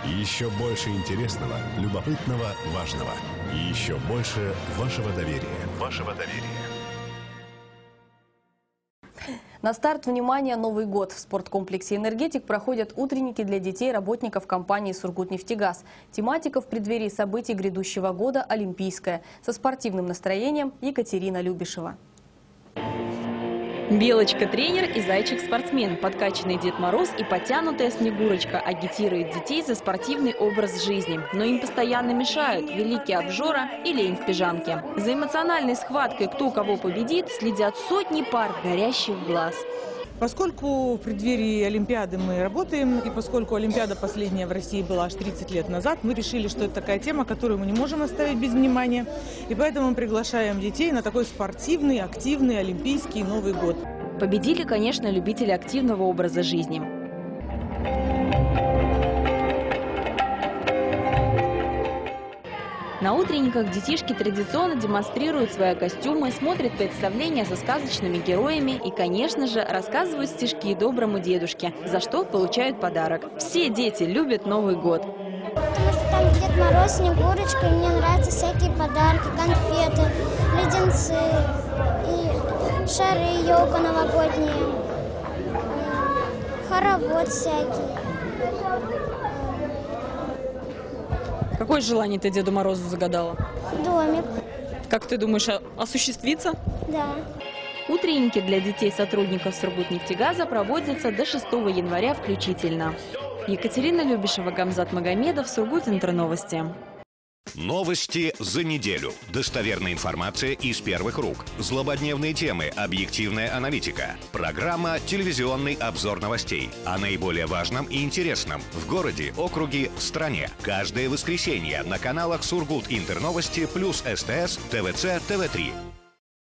Еще больше интересного, любопытного, важного. И еще больше вашего доверия. На старт, внимание, Новый год. В спорткомплексе «Энергетик» проходят утренники для детей работников компании «Сургутнефтегаз». Тематика в преддверии событий грядущего года – олимпийская. Со спортивным настроением Екатерина Любишева. Белочка-тренер и зайчик-спортсмен, подкачанный Дед Мороз и подтянутая Снегурочка агитируют детей за спортивный образ жизни. Но им постоянно мешают великий обжора и лень в пижамке. За эмоциональной схваткой «Кто кого победит» следят сотни пар горящих глаз. Поскольку в преддверии Олимпиады мы работаем, и поскольку Олимпиада последняя в России была аж 30 лет назад, мы решили, что это такая тема, которую мы не можем оставить без внимания. И поэтому мы приглашаем детей на такой спортивный, активный, олимпийский Новый год. Победили, конечно, любители активного образа жизни. На утренниках детишки традиционно демонстрируют свои костюмы, смотрят представления со сказочными героями и, конечно же, рассказывают стишки доброму дедушке, за что получают подарок. Все дети любят Новый год. Потому что там Дед Мороз, Снегурочка, и мне нравятся всякие подарки, конфеты, леденцы, и шары, елка новогодняя, хоровод всякий. Какое желание ты Деду Морозу загадала? Домик, Как ты думаешь, осуществится? да. Утренники для детей сотрудников Сургутнефтегаза проводятся до 6 января включительно. Екатерина Любишева, Гамзат Магомедов, Сургут-Интерновости. Новости за неделю. Достоверная информация из первых рук. Злободневные темы, объективная аналитика. Программа «Телевизионный обзор новостей». О наиболее важном и интересном в городе, округе, стране. Каждое воскресенье на каналах Сургут Интерновости плюс СТС, ТВЦ, ТВ3.